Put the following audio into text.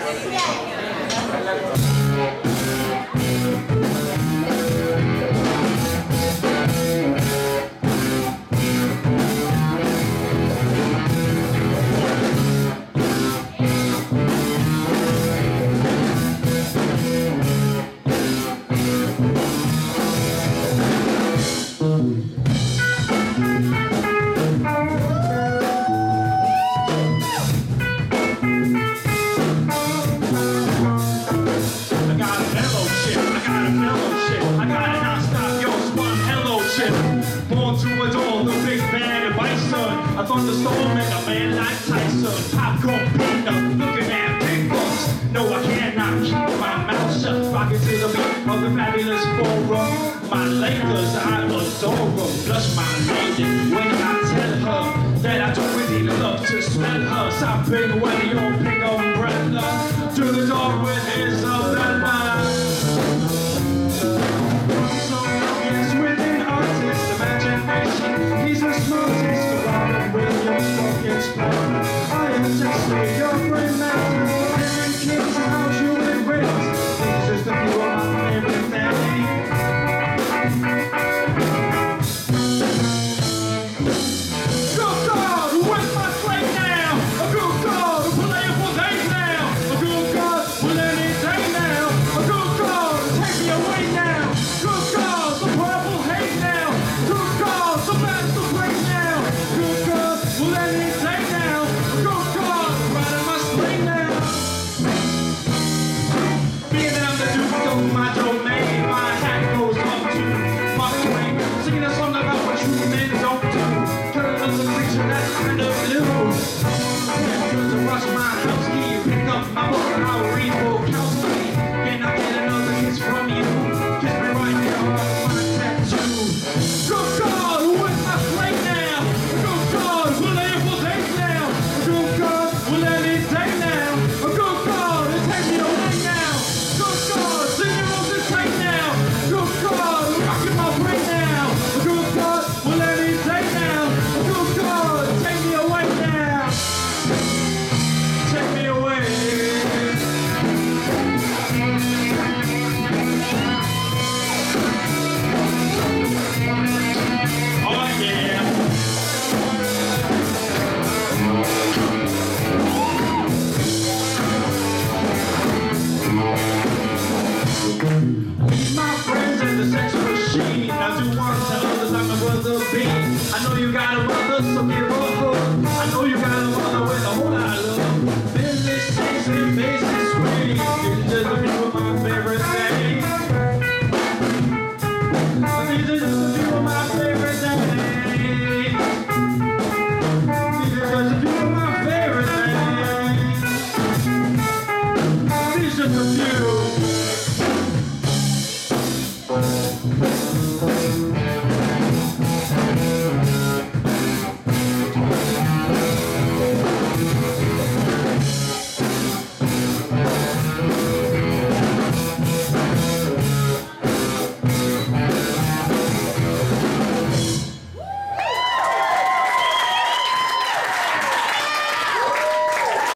A thunderstorm and a man like Tyson. Popcorn peanut, looking at pickles. No, I cannot keep my mouth shut. Rocking to the beat of the fabulous forum. My Lakers, I adore them. Blush my lady when I tell her that I don't really love to smell her. Stop being away your pink umbrella. To the door with his umbrella. So yes, with an artist's imagination, he's the smartest. I am just your friend man. And kids, how's you and friends? It's just a few of my favorite things. Good God, where's my slate now? A good God, we're playing for days now. A good God, we're learning day now. A good God, take me away now. Good God, the purple haze now. Good God, the master break now. Good God, we're learning day now. Good God, right in my spring now. Being that I'm the duke of my domain, my hat goes up to Mark Twain, singing a song about what true men don't do. Killing another creature that's kind of blue. Just to rush my house key, pick up my book and I'll read Bukowski. Can I get another kiss from you? Kiss me right there on my tattoo. Good God, where's my slate now? Good God, we're laying for days now. Good God, we'll let it day now. A good God, take me away now. Good God, sing your roses straight now. Good God, rocking my brain now. A good God, we'll let it day now. A good God, take me away now. Take me away. Oh yeah. My friends in the sex machine. I do want to tell others I'm a brother B. I know you got a brother, so give